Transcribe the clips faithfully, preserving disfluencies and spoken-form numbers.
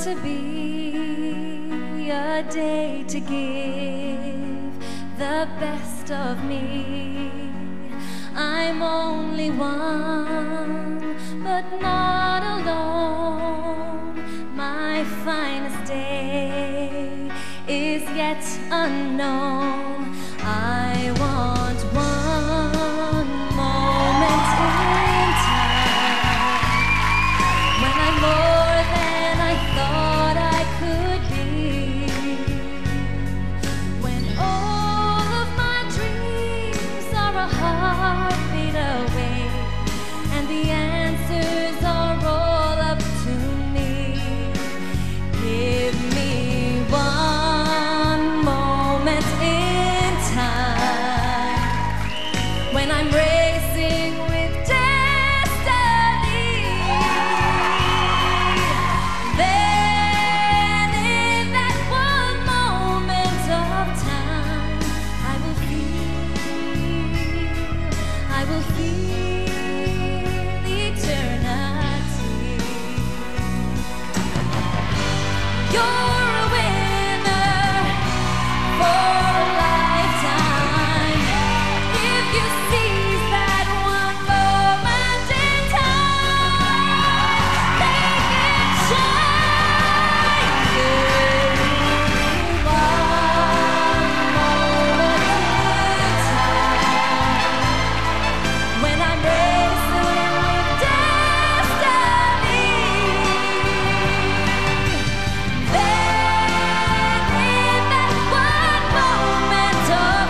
to be a day to give the best of me. I'm only one, but not alone. My finest day is yet unknown. I want one moment in time when I'm more than I thought I could be, when all of my dreams are a heartbeat away and the answers are all up to me. Give me one moment in time when I'm racing with destiny. Then in that one moment of time, I will feel, I will feel eternity. You're a winner for a lifetime if you seize that one moment in time. Make it shine. Give me one moment in time when I'm racing with destiny. Then in that one moment of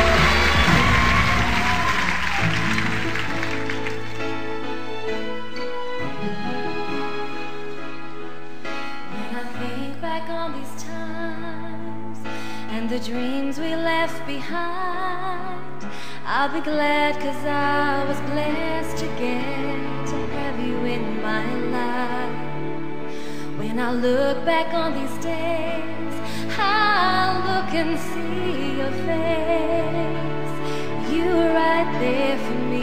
when I think back on these times and the dreams we left behind, I'll be glad 'cause I was blessed to get to have you in my life. When I look back on these days, I'll look and see your face. You were right there for me.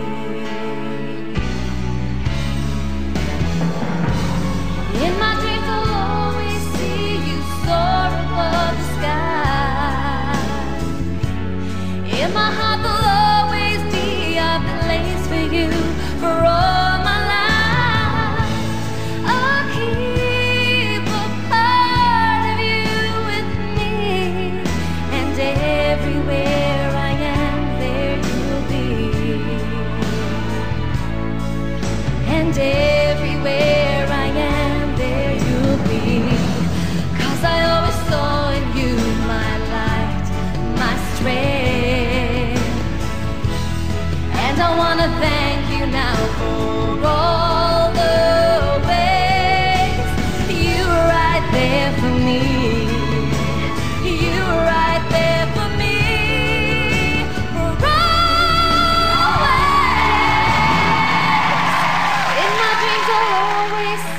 In my dreams I'll always see you soar above the sky. In my heart there'll always be a place for you for all my life. I'll keep a part of you with me, and everywhere I am, there you'll be. And everywhere I am, there you'll be. 'Cause I always saw in you my light, my strength. And I wanna thank you now for all the ways you were right there for me. You were right there for me for always. In my dreams I'll always